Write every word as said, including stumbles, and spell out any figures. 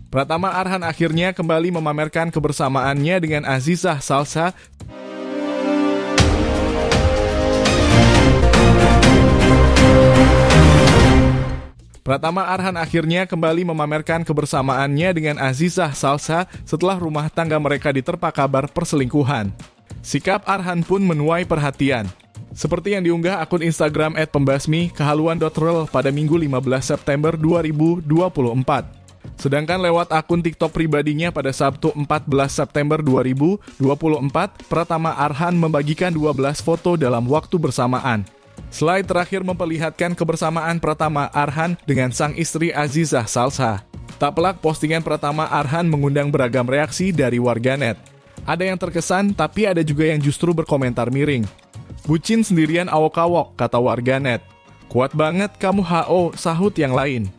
Pratama Arhan akhirnya kembali memamerkan kebersamaannya dengan Azizah Salsha. Pratama Arhan akhirnya kembali memamerkan kebersamaannya dengan Azizah Salsha setelah rumah tangga mereka diterpa kabar perselingkuhan. Sikap Arhan pun menuai perhatian. Seperti yang diunggah akun Instagram et pembasmi kehaluan dot rel pada Minggu lima belas September dua ribu dua puluh empat. Sedangkan lewat akun TikTok pribadinya pada Sabtu empat belas September dua ribu dua puluh empat, Pratama Arhan membagikan dua belas foto dalam waktu bersamaan. Slide terakhir memperlihatkan kebersamaan Pratama Arhan dengan sang istri Azizah Salsha. Tak pelak, postingan Pratama Arhan mengundang beragam reaksi dari warganet. Ada yang terkesan, tapi ada juga yang justru berkomentar miring. "Bucin sendirian awok-awok," kata warganet. "Kuat banget kamu H O," sahut yang lain.